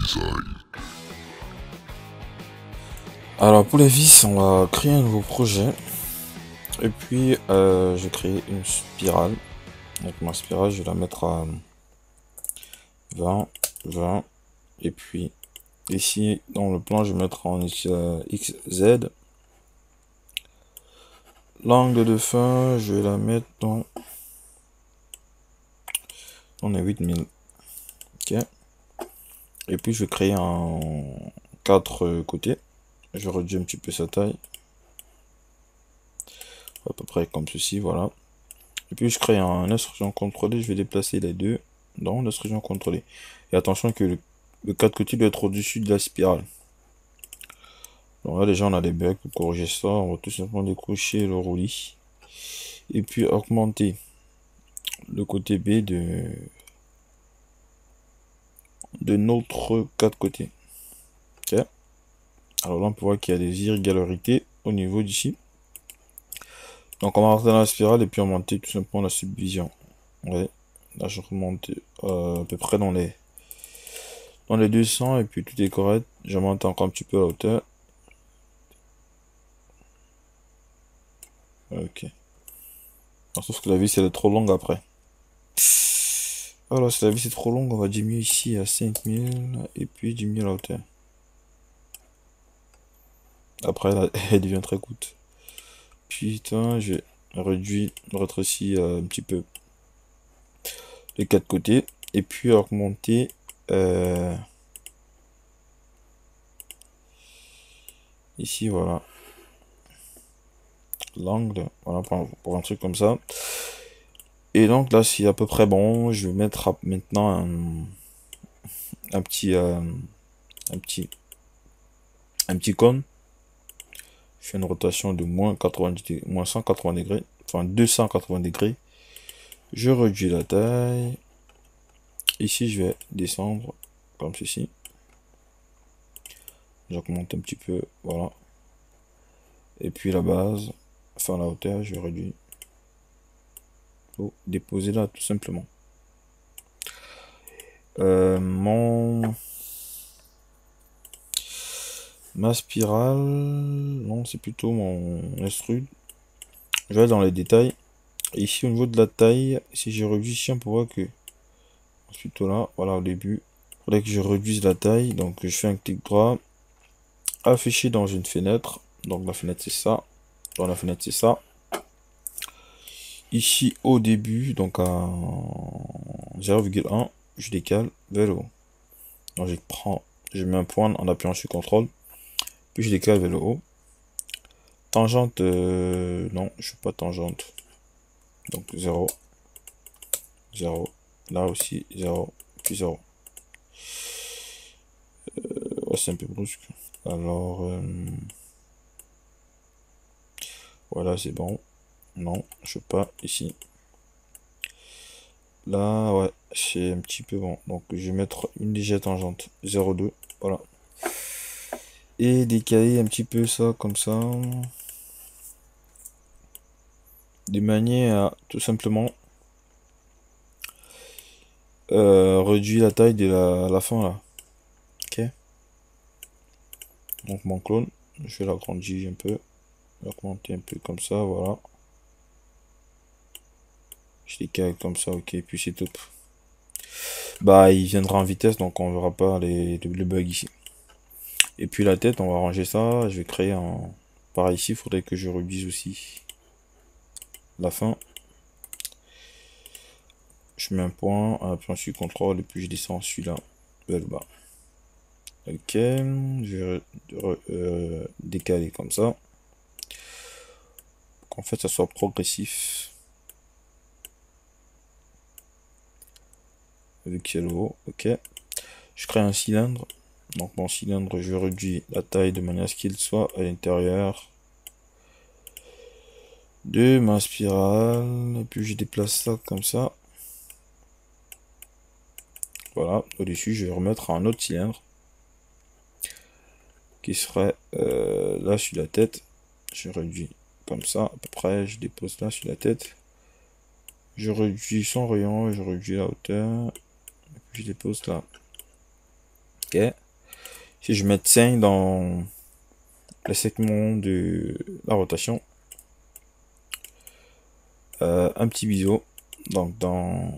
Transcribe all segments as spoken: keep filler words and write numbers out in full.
Alors pour les vis, on va créer un nouveau projet. Et puis euh, je vais créer une spirale. Donc ma spirale, je vais la mettre à vingt, vingt. Et puis ici dans le plan, je vais mettre en X Z. L'angle de fin, je vais la mettre dans... On est huit mille. Ok. Et puis je vais créer un quatre côtés. Je réduis un petit peu sa taille. À peu près comme ceci, voilà. Et puis je crée un instruction contrôlée. Je vais déplacer les deux dans l'instruction contrôlée. Et attention que le, le quatre côtés doit être au-dessus de la spirale. Donc là déjà on a des bugs. Pour corriger ça, on va tout simplement décrocher le roulis. Et puis augmenter le côté B de, de notre quatre côtés. Ok. Alors là on peut voir qu'il y a des irrégularités au niveau d'ici. Donc on va rentrer dans la spirale et puis augmenter tout simplement la subdivision. Ouais. Là je remonte euh, à peu près dans les dans les deux cents et puis tout est correct. J'augmente encore un petit peu la hauteur. Ok. Alors, sauf que la vis elle est trop longue après. Alors si la vis est trop longue, on va diminuer ici à cinq mille et puis diminuer la hauteur. Après elle, elle devient très coûte. Putain, j'ai réduit, rétréci euh, un petit peu les quatre côtés et puis augmenter euh, ici, voilà, l'angle, voilà, pour, pour un truc comme ça. Et donc là c'est à peu près bon. Je vais mettre à, maintenant un, un petit euh, un petit un petit cône. Je fais une rotation de moins quatre-vingt-dix, moins cent quatre-vingts degrés, enfin deux cent quatre-vingts degrés. Je réduis la taille. Ici je vais descendre comme ceci. J'augmente un petit peu, voilà. Et puis la base, enfin la hauteur, je réduis pour déposer là tout simplement. Euh, mon ma spirale, non c'est plutôt mon instru. Je vais dans les détails. Et ici au niveau de la taille, si je réduis ici on peut voir que plutôt là, voilà au début, il faudrait que je réduise la taille. Donc je fais un clic droit, afficher dans une fenêtre. Donc la fenêtre c'est ça, dans la fenêtre c'est ça. Ici au début, donc à zéro virgule un, je décale vers le haut. Donc je prends, je mets un point en appuyant sur contrôle, puis je décale vers le haut. Tangente, euh, non, je suis pas tangente. Donc zéro, zéro, là aussi zéro, puis zéro. Euh, ouais, c'est un peu brusque. Alors, euh, voilà, c'est bon. Non, je sais pas, ici. Là, ouais, c'est un petit peu bon. Donc, je vais mettre une légère tangente, zéro virgule deux, voilà. Et décaler un petit peu ça, comme ça. De manière à, tout simplement, euh, réduire la taille de la, la fin, là. Ok. Donc, mon clone, je vais l'agrandir un peu. Augmenter un peu comme ça, voilà. Je décale comme ça, ok, puis c'est top. Bah, il viendra en vitesse, donc on verra pas les, le bug ici. Et puis la tête, on va ranger ça. Je vais créer un... Par ici, il faudrait que je réduise aussi la fin. Je mets un point, un point sur contrôle, et puis je descends celui-là vers le bas. Ok, je vais euh, décaler comme ça. Qu'en fait, ça soit progressif. Vu qu'il y a le haut, ok. Je crée un cylindre. Donc mon cylindre, je réduis la taille de manière à ce qu'il soit à l'intérieur de ma spirale. Et puis je déplace ça comme ça. Voilà, au-dessus, je vais remettre un autre cylindre qui serait euh, là sur la tête. Je réduis comme ça, à peu près. Je dépose là sur la tête. Je réduis son rayon, je réduis la hauteur. Et puis je dépose là. Ok. Si je mets cinq dans le segment de la rotation, euh, un petit biseau. Donc dans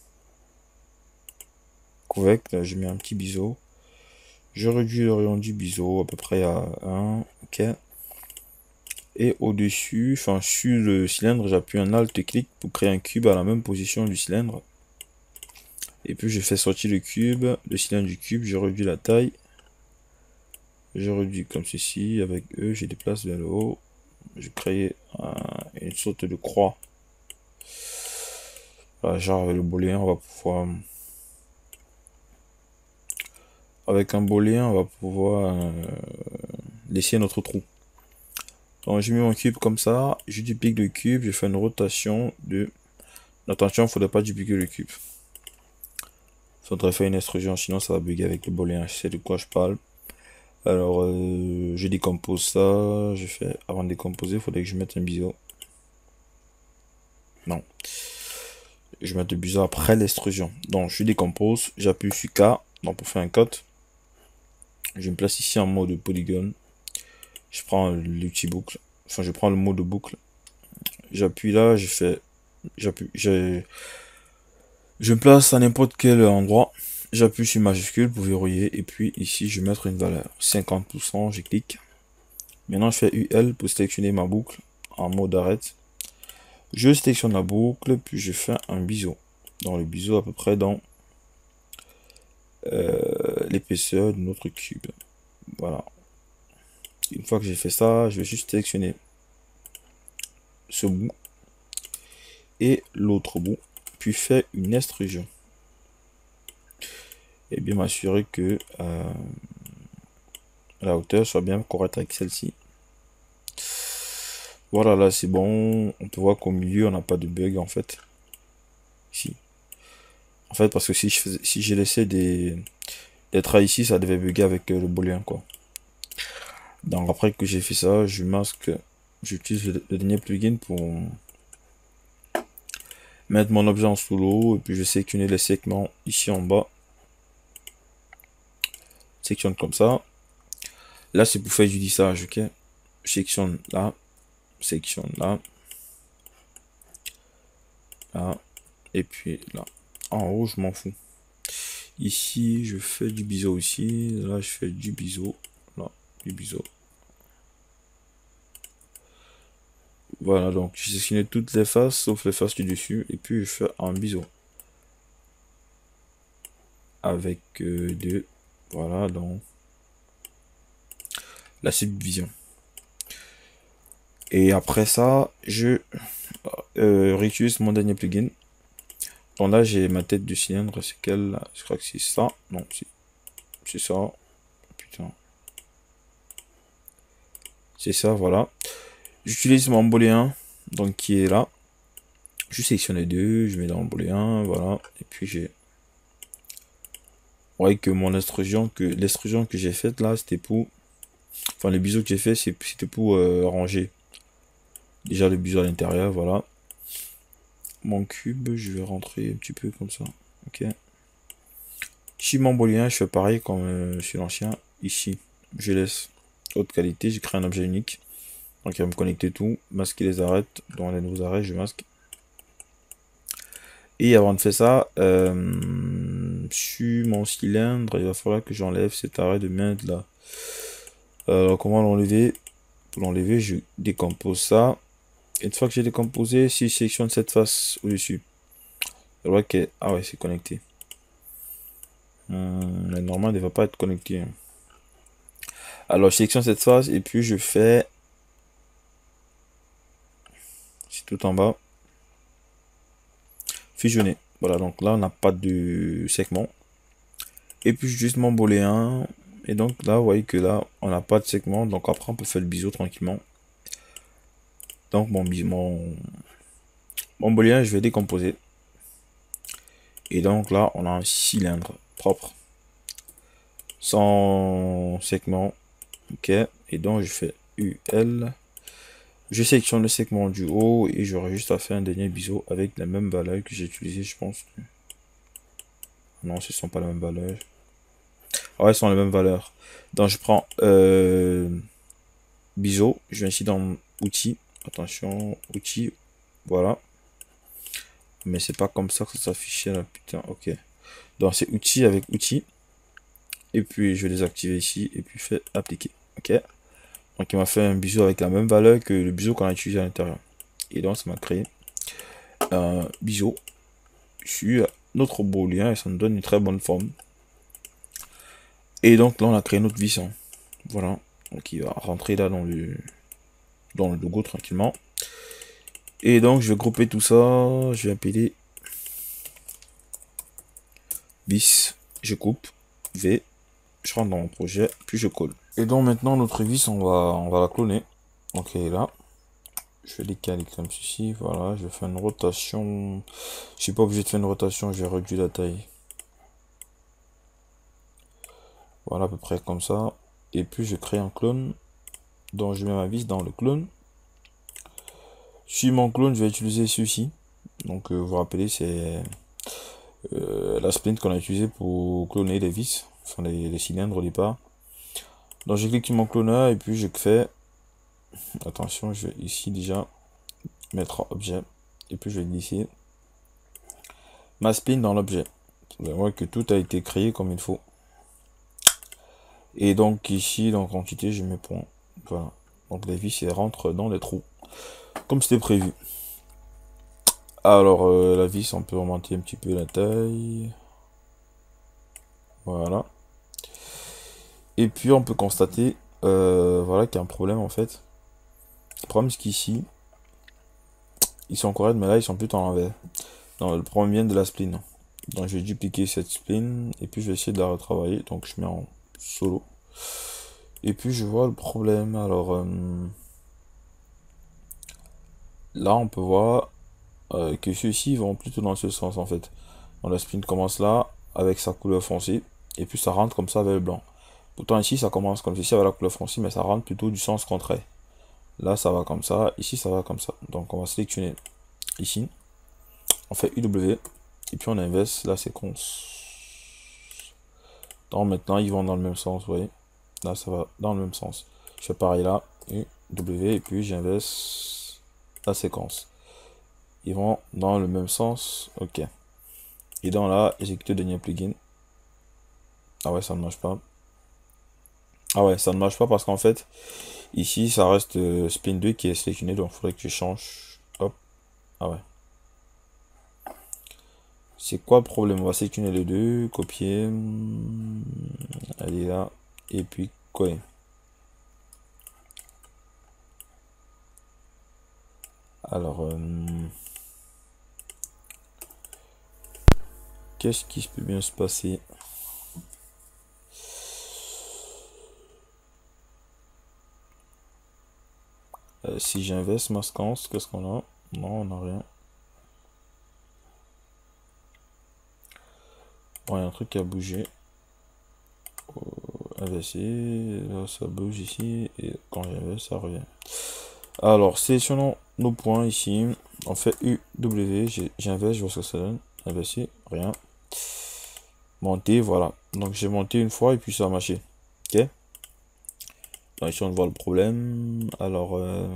Convec, là, je mets un petit biseau. Je réduis le rayon du biseau à peu près à un. Ok. Et au-dessus, enfin sur le cylindre, j'appuie un Alt-clic pour créer un cube à la même position du cylindre. Et puis je fais sortir le cube, le cylindre du cube, je réduis la taille. Je réduis comme ceci, avec E, je déplace vers le haut. Je crée un, une sorte de croix. Voilà, genre avec le booléen, on va pouvoir... Avec un booléen, on va pouvoir euh, laisser notre trou. Donc j'ai mis mon cube comme ça, je duplique le cube, je fais une rotation de... Attention, il ne faudrait pas dupliquer le cube. Il faudrait faire une extrusion, sinon ça va bugger avec le booléen. Je sais de quoi je parle. Alors, euh, je décompose ça. Je fais, avant de décomposer, il faudrait que je mette un biseau. Non. Je mets le biseau après l'extrusion. Donc, je décompose, j'appuie sur K. Donc, pour faire un cut, je me place ici en mode polygone. Je prends l'outil boucle. Enfin, je prends le mode boucle. J'appuie là, je fais. J'appuie. Je, je me place à n'importe quel endroit. J'appuie sur majuscule pour verrouiller. Et puis, ici, je vais mettre une valeur. cinquante pour cent, je clique. Maintenant, je fais U L pour sélectionner ma boucle en mode arrête. Je sélectionne la boucle, puis je fais un biseau. Dans le biseau, à peu près dans euh, l'épaisseur de notre cube. Voilà. Une fois que j'ai fait ça, je vais juste sélectionner ce bout et l'autre bout, puis faire une extrusion. Et bien m'assurer que euh, la hauteur soit bien correcte avec celle-ci. Voilà, là c'est bon. On peut voir qu'au milieu, on n'a pas de bug en fait. Ici. En fait, parce que si je faisais, si j'ai laissé des, des traits ici, ça devait bugger avec euh, le booléen quoi. Donc après que j'ai fait ça, je masque, j'utilise le, le dernier plugin pour mettre mon objet en sous l'eau et puis je sélectionne les segments ici en bas. Sélectionne comme ça. Là c'est pour faire du lissage, ok. Je sélectionne là, sélectionne là, là et puis là. En haut je m'en fous. Ici je fais du biseau aussi. Là je fais du biseau. Là du biseau. Voilà, donc j'ai sélectionné toutes les faces sauf les faces du dessus et puis je fais un biseau avec euh, deux. Voilà, donc la subdivision. Et après ça, je euh, réutilise mon dernier plugin. Donc là, j'ai ma tête du cylindre. C'est quelle là? Je crois que c'est ça. Non, c'est ça. Putain. C'est ça, voilà. J'utilise mon booléen, donc qui est là. Je sélectionne les deux, je mets dans le booléen, voilà. Et puis j'ai... Vous voyez que mon extrusion, que l'extrusion que j'ai faite là, c'était pour... Enfin, les biseaux que j'ai fait, c'était pour euh, ranger. Déjà le biseau à l'intérieur, voilà. Mon cube, je vais rentrer un petit peu comme ça. Ok. Ici, mon booléen, je fais pareil comme euh, sur l'ancien. Ici, je laisse haute qualité, j'ai créé un objet unique. Donc, il va me connecter tout, masquer les arêtes. Dans les nouveaux arrêts, je masque. Et avant de faire ça, euh, sur mon cylindre, il va falloir que j'enlève cet arrêt de main là. Alors, comment l'enlever? Pour l'enlever, je décompose ça. Et une fois que j'ai décomposé, si je sélectionne cette face au-dessus, je vois que... Ah ouais, c'est connecté. Hum, mais normalement, il ne va pas être connecté. Alors, je sélectionne cette face et puis je fais... C'est tout en bas. Fusionner. Voilà, donc là, on n'a pas de segment. Et puis, juste mon booléen. Et donc là, vous voyez que là, on n'a pas de segment. Donc après, on peut faire le biseau tranquillement. Donc, mon, mon, mon booléen, je vais décomposer. Et donc là, on a un cylindre propre. Sans segment. Ok. Et donc, je fais U L. Je sélectionne le segment du haut et j'aurai juste à faire un dernier biseau avec la même valeur que j'ai utilisé, je pense. Non, ce ne sont pas la même valeur. Ouais, ils sont les mêmes valeurs. Donc je prends euh, biseau, je viens ici dans outils, attention, outils, voilà. Mais c'est pas comme ça que ça s'affichait là, putain, ok. Donc c'est outils avec outils, et puis je vais les activer ici, et puis fait appliquer, ok. Donc il m'a fait un biseau avec la même valeur que le biseau qu'on a utilisé à l'intérieur. Et donc ça m'a créé un biseau sur notre booléen et ça nous donne une très bonne forme. Et donc là on a créé notre vis, hein. Voilà, donc il va rentrer là dans le dans le logo tranquillement. Et donc je vais grouper tout ça, je vais appeler vis, je coupe, V, je rentre dans mon projet, puis je colle. Et donc maintenant notre vis on va on va la cloner. Donc elle est là. Je vais les caler comme ceci, voilà, je vais faire une rotation. Je suis pas obligé de faire une rotation, je vais réduire la taille. Voilà à peu près comme ça. Et puis je crée un clone. Donc je mets ma vis dans le clone. Sur mon clone, je vais utiliser celui-ci. Donc euh, vous vous rappelez, c'est euh, la splint qu'on a utilisé pour cloner les vis, enfin les, les cylindres au départ. Donc je clique sur mon cloneur et puis je fais, attention, je vais ici déjà mettre objet et puis je vais glisser ma splint dans l'objet. Vous allez voir que tout a été créé comme il faut. Et donc ici, dans quantité, je mets point. Voilà. Donc les vis elles rentrent dans les trous, comme c'était prévu. Alors euh, la vis, on peut augmenter un petit peu la taille. Voilà. Et puis on peut constater, euh, voilà, qu'il y a un problème en fait. Le problème c'est qu'ici, ils sont corrects, mais là ils sont plutôt en l'envers. Non, le problème vient de la spline. Donc je vais dupliquer cette spline et puis je vais essayer de la retravailler. Donc je mets en solo. Et puis je vois le problème. Alors euh, là on peut voir euh, que ceux-ci vont plutôt dans ce sens en fait. Donc la spline commence là avec sa couleur foncée et puis ça rentre comme ça avec le blanc. Pourtant ici ça commence comme ceci avec la couleur foncée mais ça rentre plutôt du sens contraire. Là ça va comme ça, ici ça va comme ça. Donc on va sélectionner ici. On fait U W et puis on inverse la séquence. Donc maintenant ils vont dans le même sens, vous voyez. Là ça va dans le même sens. Je fais pareil là, U W et puis j'inverse la séquence. Ils vont dans le même sens, ok. Et dans là, exécuter dernier plugin. Ah ouais, ça ne marche pas. Ah ouais, ça ne marche pas parce qu'en fait, ici ça reste euh, spin deux qui est sélectionné, donc il faudrait que je change. Hop. Ah ouais. C'est quoi le problème? On va sélectionner les deux, copier, aller là, et puis coller. Alors, euh, qu'est-ce qui peut bien se passer? euh, Si j'inverse ma séquence, qu'est-ce qu'on a? Non, on n'a rien. Bon, il y a un truc qui a bougé. Inverser, là ça bouge ici, et quand j'inverse, ça revient. Alors, sélectionnons nos points ici. On fait U W, j'inverse, je vois ce que ça donne. Inverser, rien. Monter, voilà. Donc j'ai monté une fois et puis ça a marché. Ok. Donc ici on voit le problème. Alors, euh...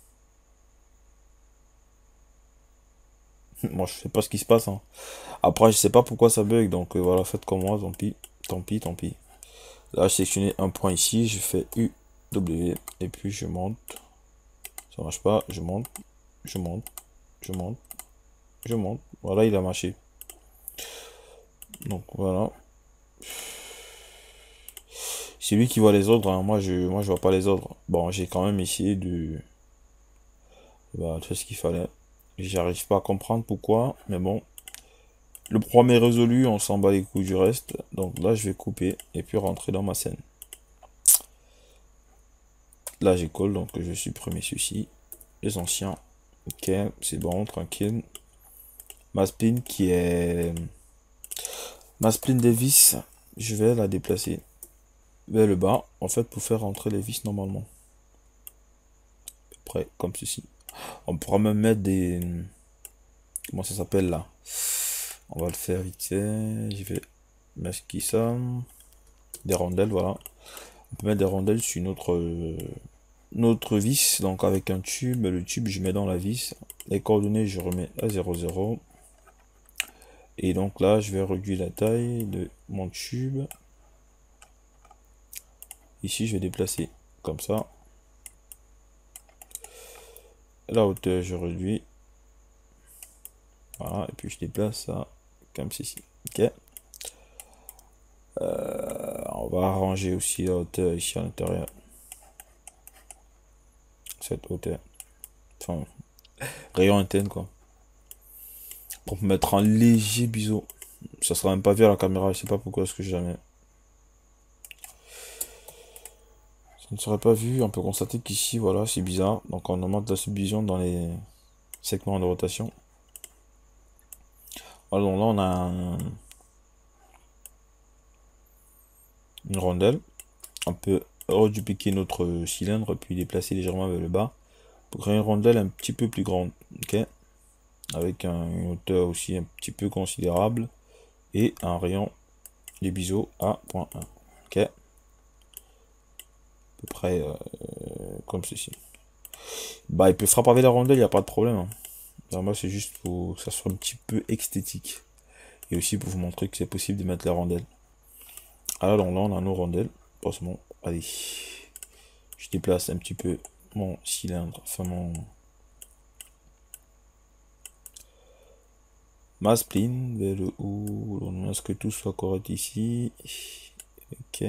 moi je sais pas ce qui se passe, hein. Après, je sais pas pourquoi ça bug. Donc euh, voilà, faites comme moi, tant pis. Tant pis, tant pis. Là, je sélectionné un point ici. Je fais U W et puis je monte. Ça marche pas, je monte, je monte, je monte, je monte. Voilà, il a marché. Donc voilà. C'est lui qui voit les ordres, hein. Moi je moi je vois pas les ordres. Bon, j'ai quand même essayé de bah, de faire ce qu'il fallait. J'arrive pas à comprendre pourquoi, mais bon. Le problème est résolu, on s'en bat les couilles du reste. Donc là, je vais couper et puis rentrer dans ma scène. Là, j'ai colle, donc je vais supprimer ceci. Les anciens. Ok, c'est bon, tranquille. Ma spin qui est... Ma spline des vis, je vais la déplacer vers le bas, en fait, pour faire rentrer les vis normalement. Après, comme ceci. On pourra même mettre des... Comment ça s'appelle là? On va le faire vite fait. Je vais masquer ça. des rondelles, voilà. On peut mettre des rondelles sur notre, euh, notre vis, donc avec un tube. Le tube, je mets dans la vis. Les coordonnées, je remets à zéro zéro. Et donc là, je vais réduire la taille de mon tube. Ici, je vais déplacer comme ça. La hauteur, je réduis. Voilà, et puis je déplace ça comme ceci. Ok. Euh, on va arranger aussi la hauteur ici à l'intérieur. Cette hauteur. Enfin, rayon interne quoi. Pour mettre un léger biseau. Ça sera même pas vu à la caméra, je sais pas pourquoi est-ce que jamais. Ça ne serait pas vu, on peut constater qu'ici, voilà, c'est bizarre. Donc on augmente la subdivision dans les segments de rotation. Alors là, on a un- une rondelle. On peut redupliquer notre cylindre, puis déplacer légèrement vers le bas pour créer une rondelle un petit peu plus grande. Ok, avec un- une hauteur aussi un petit peu considérable et un rayon des biseaux à zéro virgule un. Ok, à peu près euh, comme ceci. Bah, il peut frapper avec la rondelle, il n'y a pas de problème. Hein. Alors moi, c'est juste pour que ça soit un petit peu esthétique. Et aussi pour vous montrer que c'est possible de mettre la rondelle. Alors là, on a nos rondelles. Bon, c'est bon. Allez. Je déplace un petit peu mon cylindre. Enfin, mon... ma spline vers le haut. On a ce que tout soit correct ici. Ok.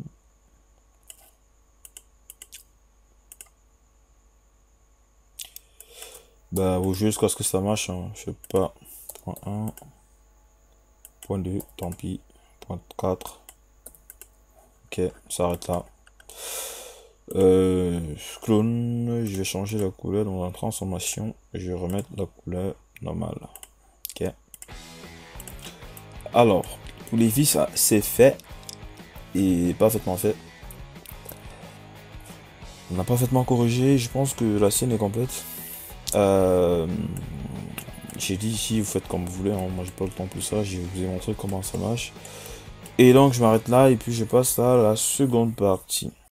Bah, vous jouez jusqu'à ce que ça marche. Hein. Je sais pas. Point un. Point deux. Tant pis. Point quatre. Ok, ça arrête là. Euh, clone, je vais changer la couleur dans la transformation. Je vais remettre la couleur normale. Ok. Alors, pour les vis, c'est fait. Et parfaitement fait. On a parfaitement corrigé. Je pense que la scène est complète. Euh, j'ai dit ici, vous faites comme vous voulez. Hein. Moi, j'ai pas le temps pour ça. Je vous ai montré comment ça marche. Et donc, je m'arrête là. Et puis, je passe à la seconde partie.